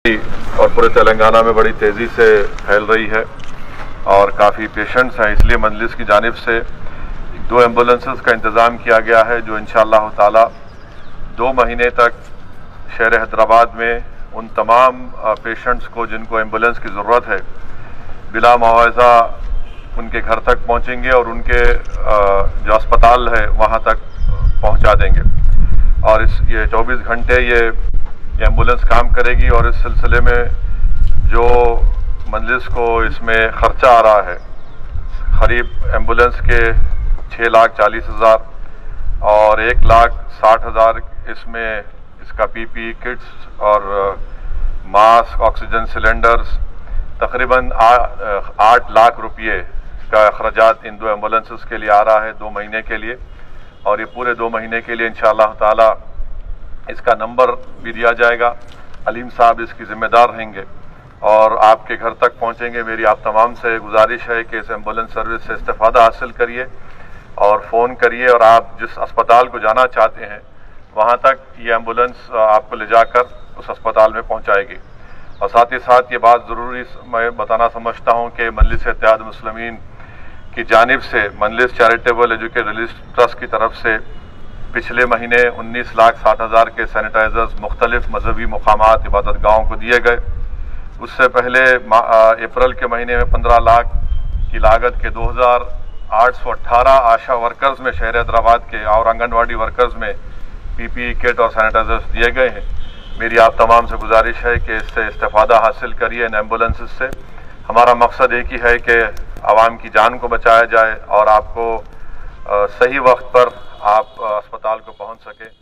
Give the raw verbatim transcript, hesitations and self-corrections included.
और पूरे तेलंगाना में बड़ी तेज़ी से फैल रही है और काफ़ी पेशेंट्स हैं, इसलिए मजलिस की जानिब से दो एम्बुलेंसेस का इंतज़ाम किया गया है जो इंशाअल्लाह ताला दो महीने तक शहर हैदराबाद में उन तमाम पेशेंट्स को जिनको एम्बुलेंस की ज़रूरत है बिला मुआवजा उनके घर तक पहुंचेंगे और उनके जो अस्पताल है वहां तक पहुंचा देंगे। और इस ये चौबीस घंटे ये एम्बुलेंस काम करेगी और इस सिलसिले में जो मजलिस को इसमें ख़र्चा आ रहा है करीब एम्बुलेंस के छः लाख चालीस हज़ार और एक लाख साठ हज़ार इसमें इसका पीपी किट्स और मास्क ऑक्सीजन सिलेंडर्स तकरीबन आठ लाख रुपये का अखराजात इन दो एम्बुलेंसेस के लिए आ रहा है दो महीने के लिए। और ये पूरे दो महीने के लिए इंशाअल्लाह ताला इसका नंबर भी दिया जाएगा। अलीम साहब इसकी ज़िम्मेदार रहेंगे और आपके घर तक पहुंचेंगे। मेरी आप तमाम से गुजारिश है कि इस एम्बुलेंस सर्विस से इस्तेफ़ादा हासिल करिए और फ़ोन करिए और आप जिस अस्पताल को जाना चाहते हैं वहां तक ये एम्बुलेंस आपको ले जाकर उस अस्पताल में पहुंचाएगी। और साथ ही साथ ये बात ज़रूरी मैं बताना समझता हूँ कि मजलिस इत्तेहाद मुस्लिमीन की जानिब से Majlis charitable education relief trust की तरफ से पिछले महीने उन्नीस लाख साठ हज़ार के सैनिटाइजर्स मुख्तलिफ मजहबी मकामात इबादत गाहों को दिए गए। उससे पहले अप्रैल के महीने में पंद्रह लाख की लागत के दो हज़ार आठ सौ अट्ठारह आशा वर्कर्स में शहर हैदराबाद के और आंगनवाड़ी वर्कर्स में पीपीई किट और सैनिटाइजर्स दिए गए हैं। मेरी आप तमाम से गुजारिश है कि इससे इस्तेफ़ादा हासिल करिए इन एम्बुलेंसेस से। हमारा मकसद एक ही है कि आवाम की जान को बचाया जाए और आपको सही वक्त पर आप अस्पताल को पहुंच सके।